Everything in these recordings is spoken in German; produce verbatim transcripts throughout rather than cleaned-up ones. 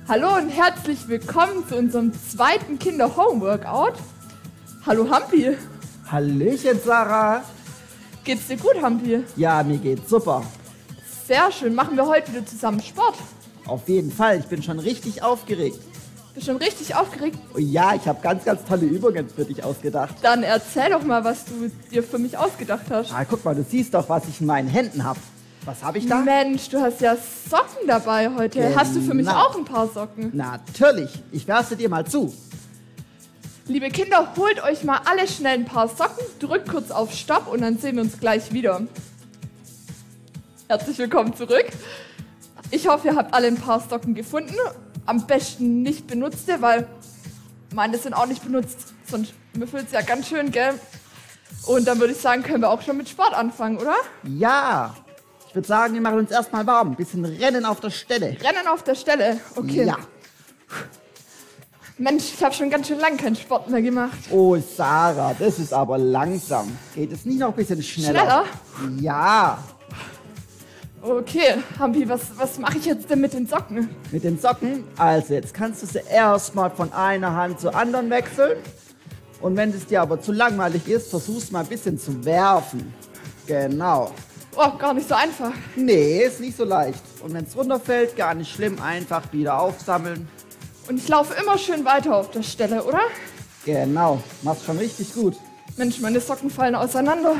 Hallo und herzlich willkommen zu unserem zweiten Kinder-Home-Workout. Hallo Hampi. Hallöchen, Sarah. Geht's dir gut, Hampi? Ja, mir geht's super. Sehr schön. Machen wir heute wieder zusammen Sport? Auf jeden Fall. Ich bin schon richtig aufgeregt. Bist schon richtig aufgeregt? Oh ja, ich habe ganz, ganz tolle Übungen für dich ausgedacht. Dann erzähl doch mal, was du dir für mich ausgedacht hast. Ah, guck mal, du siehst doch, was ich in meinen Händen habe. Was habe ich da? Mensch, du hast ja Socken dabei heute. Genau. Hast du für mich auch ein paar Socken? Natürlich. Ich werfe sie dir mal zu. Liebe Kinder, holt euch mal alle schnell ein paar Socken, drückt kurz auf Stopp und dann sehen wir uns gleich wieder. Herzlich willkommen zurück. Ich hoffe, ihr habt alle ein paar Socken gefunden. Am besten nicht benutzte, weil meine sind auch nicht benutzt. Sonst müffelt es ja ganz schön, gell? Und dann würde ich sagen, können wir auch schon mit Sport anfangen, oder? Ja. Ich würde sagen, wir machen uns erstmal warm. Ein bisschen Rennen auf der Stelle. Rennen auf der Stelle, okay. Ja. Mensch, ich habe schon ganz schön lange keinen Sport mehr gemacht. Oh, Sarah, das ist aber langsam. Geht es nicht noch ein bisschen schneller? Schneller? Ja. Okay, Hampi, was, was mache ich jetzt denn mit den Socken? Mit den Socken? Also, jetzt kannst du sie erstmal von einer Hand zur anderen wechseln. Und wenn es dir aber zu langweilig ist, versuch's mal ein bisschen zu werfen. Genau. Oh, gar nicht so einfach. Nee, ist nicht so leicht. Und wenn es runterfällt, gar nicht schlimm, einfach wieder aufsammeln. Und ich laufe immer schön weiter auf der Stelle, oder? Genau, machst schon richtig gut. Mensch, meine Socken fallen auseinander.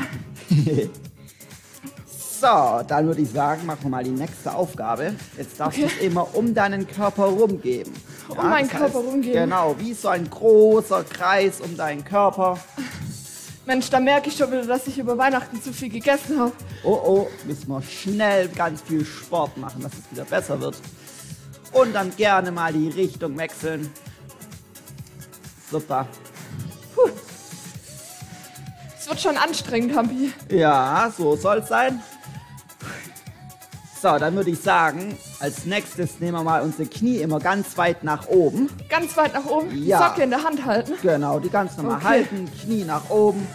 So, dann würde ich sagen, machen wir mal die nächste Aufgabe. Jetzt darfst Okay. du es immer um deinen Körper rumgeben. Um meinen das Körper heißt, rumgeben. Genau, wie so ein großer Kreis um deinen Körper. Mensch, da merke ich schon wieder, dass ich über Weihnachten zu viel gegessen habe. Oh oh, müssen wir schnell ganz viel Sport machen, dass es wieder besser wird. Und dann gerne mal die Richtung wechseln. Super. Es wird schon anstrengend, Hampi. Ja, so soll es sein. So, dann würde ich sagen, als nächstes nehmen wir mal unsere Knie immer ganz weit nach oben. Ganz weit nach oben, Ja. die Socke in der Hand halten. Genau, die ganz normal Okay. halten, Knie nach oben.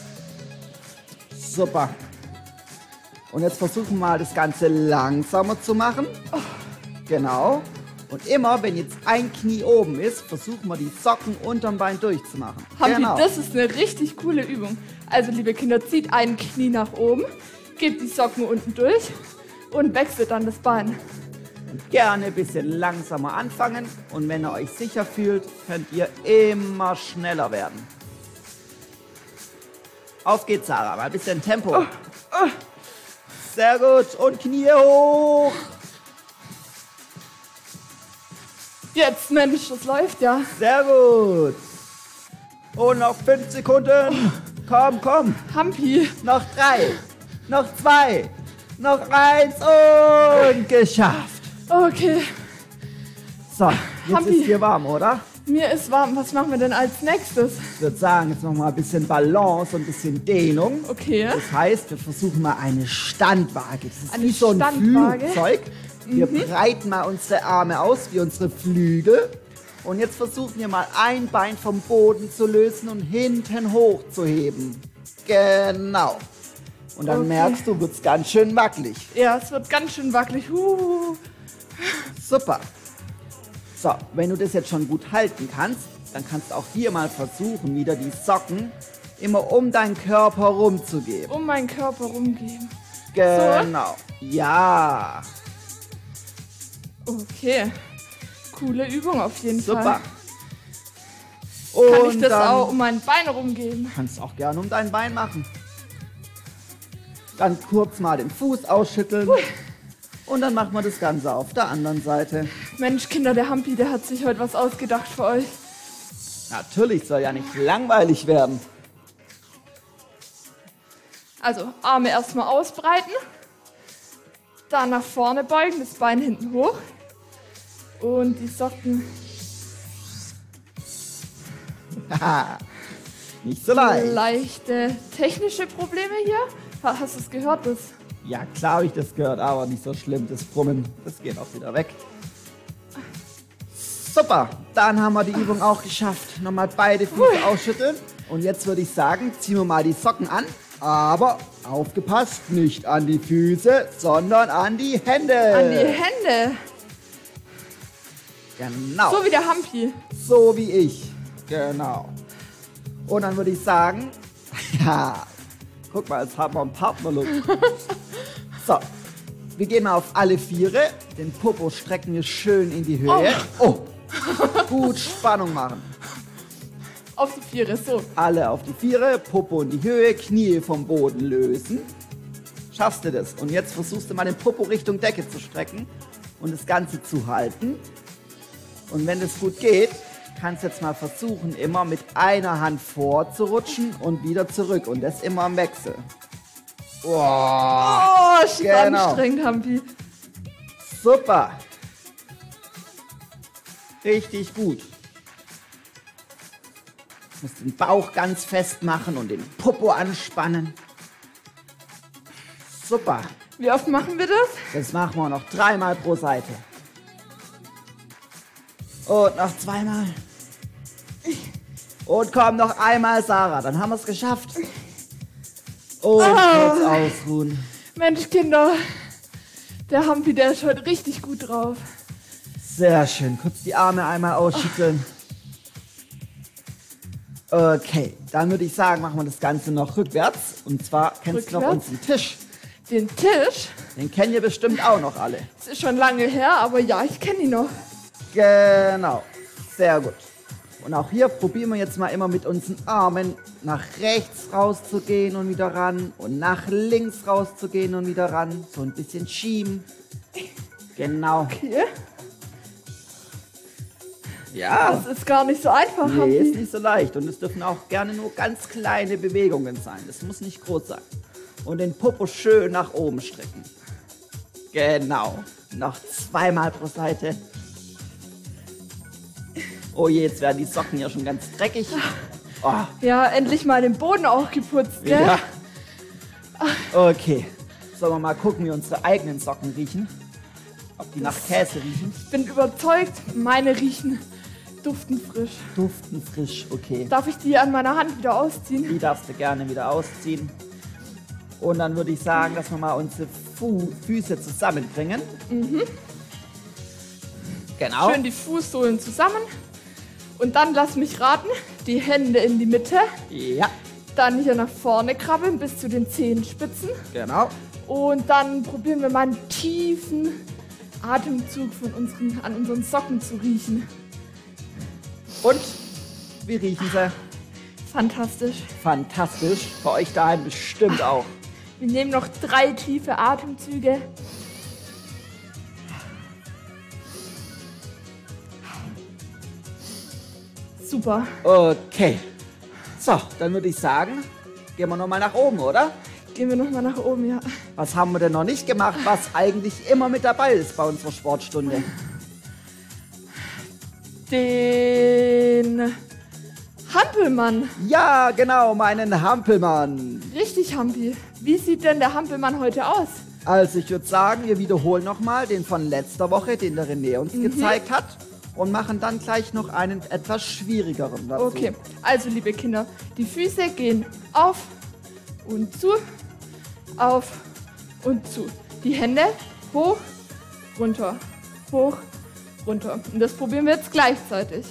Super. Und jetzt versuchen wir mal das Ganze langsamer zu machen. Genau. Und immer, wenn jetzt ein Knie oben ist, versuchen wir die Socken unterm Bein durchzumachen. Hampi, Genau. das ist eine richtig coole Übung. Also, liebe Kinder, zieht ein Knie nach oben, gebt die Socken unten durch und wechselt dann das Bein. Gerne ein bisschen langsamer anfangen. Und wenn ihr euch sicher fühlt, könnt ihr immer schneller werden. Auf geht's, Sarah. Mal ein bisschen Tempo. Sehr gut. Und Knie hoch. Jetzt, Mensch, das läuft ja. Sehr gut. Und noch fünf Sekunden. Komm, komm. Hampi, Noch drei. Noch zwei. Noch eins. Und geschafft. okay, So, jetzt Hampi. ist hier warm, oder? mir ist warm. Was machen wir denn als nächstes? Ich würde sagen, jetzt noch mal ein bisschen Balance und ein bisschen Dehnung. Okay. Das heißt, wir versuchen mal eine Standwaage. Das ist Eine wie so ein Standwaage? Flugzeug. Wir breiten mal unsere Arme aus wie unsere Flügel. Und jetzt versuchen wir mal ein Bein vom Boden zu lösen und hinten hoch zu heben. Genau. Und dann Okay. merkst du, wird es ganz schön wackelig. Ja, es wird ganz schön wackelig. Huh. Super. So, wenn du das jetzt schon gut halten kannst, dann kannst du auch hier mal versuchen, wieder die Socken immer um deinen Körper rumzugeben. Um meinen Körper rumgeben. Genau. Ja. Okay. Coole Übung auf jeden Super. Fall. Und Kann ich das dann auch um mein Bein rumgeben? kannst du auch gerne um dein Bein machen. Dann kurz mal den Fuß ausschütteln. Und dann machen wir das Ganze auf der anderen Seite. Mensch, Kinder, der Hampi, der hat sich heute was ausgedacht für euch. Natürlich soll ja nicht langweilig werden. Also Arme erstmal ausbreiten, dann nach vorne beugen, das Bein hinten hoch und die Socken Haha, nicht so leicht. leichte technische Probleme hier. Ha- Hast du es gehört? Das? Ja, klar habe ich das gehört, aber nicht so schlimm. Das Brummen, das geht auch wieder weg. Super, dann haben wir die Übung auch geschafft. Nochmal beide Füße ausschütteln. Und jetzt würde ich sagen, ziehen wir mal die Socken an. Aber aufgepasst, nicht an die Füße, sondern an die Hände. An die Hände. Genau. So wie der Hampi. So wie ich. Genau. Und dann würde ich sagen, ja, guck mal, jetzt haben wir einen Partnerlook. So, wir gehen mal auf alle Viere. Den Popo strecken wir schön in die Höhe. Oh, gut Spannung machen. Auf die Viere, so. Alle auf die Viere, Popo in die Höhe, Knie vom Boden lösen. Schaffst du das? Und jetzt versuchst du mal den Popo Richtung Decke zu strecken und das Ganze zu halten. Und wenn das gut geht, kannst du jetzt mal versuchen, immer mit einer Hand vorzurutschen und wieder zurück. Und das immer im Wechsel. Oh, Oh, shit, genau. anstrengend, Hampi. Super. Richtig gut. Du musst den Bauch ganz fest machen und den Popo anspannen. Super. Wie oft machen wir das? Das machen wir noch dreimal pro Seite. Und noch zweimal. Und komm, noch einmal, Sarah. Dann haben wir es geschafft. Und Ah. kurz ausruhen. Mensch, Kinder. Der Hampi, der ist heute richtig gut drauf. Sehr schön. Kurz die Arme einmal ausschütteln. Okay, dann würde ich sagen, machen wir das Ganze noch rückwärts. Und zwar kennst du noch Rückwärts? unseren Tisch. Den Tisch? Den kennen ihr bestimmt auch noch alle. Das ist schon lange her, aber ja, ich kenne ihn noch. Genau. Sehr gut. Und auch hier probieren wir jetzt mal immer mit unseren Armen nach rechts rauszugehen und wieder ran. Und nach links rauszugehen und wieder ran. So ein bisschen schieben. Genau. Okay. Ja. Das ist gar nicht so einfach, Nee, ist Hampi. nicht so leicht. Und es dürfen auch gerne nur ganz kleine Bewegungen sein. Das muss nicht groß sein. Und den Popo schön nach oben strecken. Genau. Noch zweimal pro Seite. Oh je, jetzt werden die Socken ja schon ganz dreckig. Oh, Ja, endlich mal den Boden auch geputzt, gell? ja. Okay. Sollen wir mal gucken, wie unsere eigenen Socken riechen? Ob die nach Käse riechen? Ich bin überzeugt, meine riechen duften frisch. Duften frisch, okay. Darf ich die an meiner Hand wieder ausziehen? Die darfst du gerne wieder ausziehen. Und dann würde ich sagen, dass wir mal unsere Fu Füße zusammenbringen. Mhm. Genau. Schön die Fußsohlen zusammen. Und dann lass mich raten, die Hände in die Mitte. Ja, Dann hier nach vorne krabbeln bis zu den Zehenspitzen. genau. Und dann probieren wir mal einen tiefen Atemzug von unseren, an unseren Socken zu riechen. Und wie riechen sie? Fantastisch. Fantastisch. Bei euch daheim bestimmt auch. Wir nehmen noch drei tiefe Atemzüge. Super. Okay. So, dann würde ich sagen, gehen wir nochmal nach oben, oder? Gehen wir nochmal nach oben, ja. Was haben wir denn noch nicht gemacht, was eigentlich immer mit dabei ist bei unserer Sportstunde? Den Hampelmann. Ja, genau, meinen Hampelmann. Richtig, Hampi. Wie sieht denn der Hampelmann heute aus? Also ich würde sagen, wir wiederholen nochmal den von letzter Woche, den der René uns gezeigt hat. Und machen dann gleich noch einen etwas schwierigeren dazu. Okay, also liebe Kinder, die Füße gehen auf und zu, auf und zu. Die Hände hoch, runter, hoch, runter. Und das probieren wir jetzt gleichzeitig.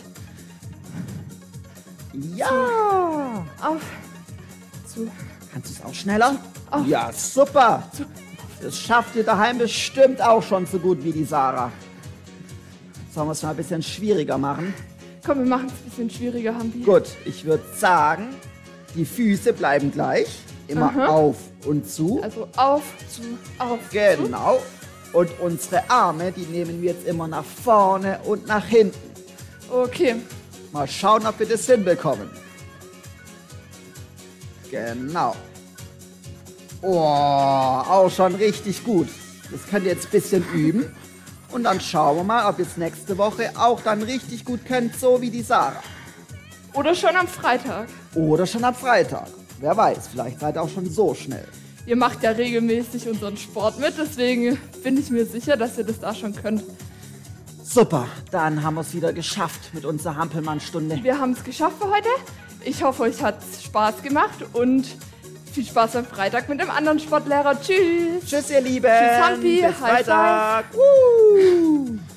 Ja! Auf, zu. Kannst du es auch schneller? Auf. Ja, super! Zu. Das schafft ihr daheim bestimmt auch schon so gut wie die Sarah. Sollen wir es mal ein bisschen schwieriger machen? Komm, wir machen es ein bisschen schwieriger, Hampi. Gut, ich würde sagen, die Füße bleiben gleich. Immer Aha. auf und zu. Also auf, zu, auf, zu. Genau. Und unsere Arme, die nehmen wir jetzt immer nach vorne und nach hinten. Okay, Mal schauen, ob wir das hinbekommen. Genau. Oh, auch schon richtig gut. Das könnt ihr jetzt ein bisschen üben. Und dann schauen wir mal, ob ihr es nächste Woche auch dann richtig gut könnt, so wie die Sarah. oder schon am Freitag. Oder schon am Freitag. Wer weiß, vielleicht seid ihr auch schon so schnell. Ihr macht ja regelmäßig unseren Sport mit, deswegen bin ich mir sicher, dass ihr das da schon könnt. Super, dann haben wir es wieder geschafft mit unserer Hampelmann-Stunde. Wir haben es geschafft für heute. Ich hoffe, euch hat es Spaß gemacht und viel Spaß am Freitag mit dem anderen Sportlehrer. Tschüss! Tschüss, ihr Lieben. Tschüss, Hampi. Bis High Freitag. Woo.